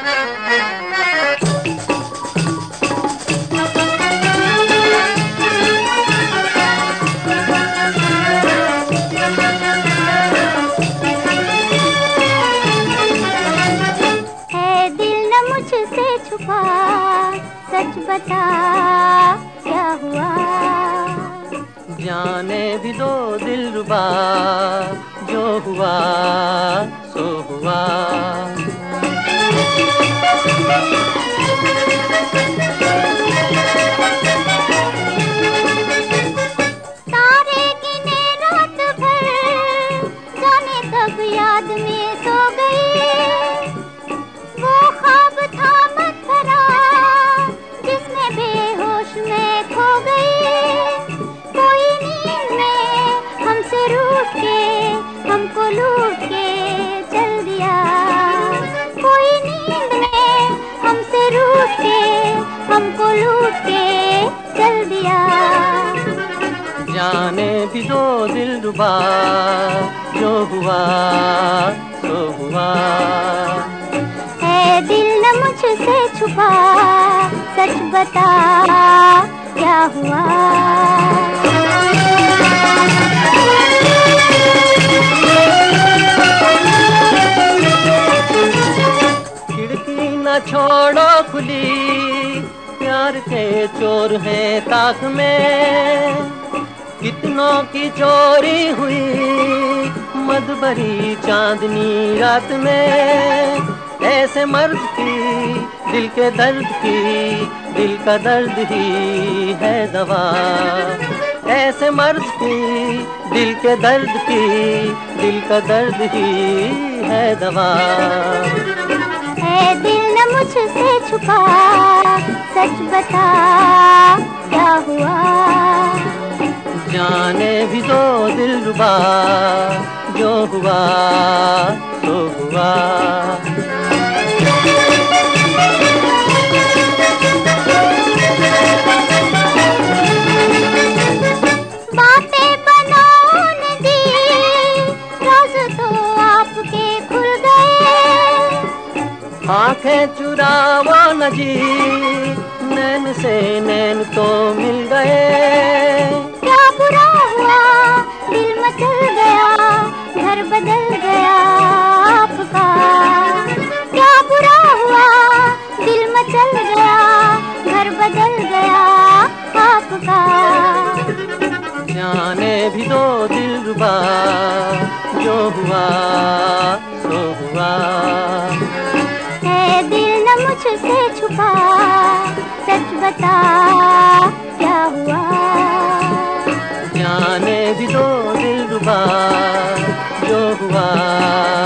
सच बता क्या हुआ। जाने भी दो दिलरुबा, जो हुआ सो हुआ। तारे गिने रात भर, जाने कब याद में सो गए। वो ख्वाब था मत भरा, जिसमें बेहोश में खो गए। कोई नींद में हमसे रूठ के, हमको लूट के चल दिया। कोई नींद में हमसे रूठ के, हमको लूट के चल दिया। जाने भी दो दिलरुबा, जो हुआ सो हुआ। है दिल न मुझसे छुपा, सच बता क्या हुआ। खिड़की न छोड़ो खुली, प्यार के चोर हैं ताक में। कितनों की चोरी हुई मधुबरी चांदनी रात में। ऐसे मर्द की दिल के दर्द की, दिल का दर्द ही है दवा। ऐसे मर्द की दिल के दर्द की, दिल का दर्द ही है दवा। है दिल न मुझसे छुपा, सच बता क्या हुआ। जाने भी दो दिलरुबा, जो हुआ सो हुआ। बातें बनाओ न जी, राज तो आपके खुल गए। आंखें चुराओ न जी, नैन से नैन तो मिल गए। क्या बुरा हुआ दिल मचल गया, घर बदल गया आपका। क्या बुरा हुआ दिल मचल गया, घर बदल गया आपका। जाने भी दो दिलरुबा, जो हुआ सो हुआ। है दिल न मुझसे छुपा, सच बता क्या हुआ। जाने भी दो दिलरुबा, जो हुआ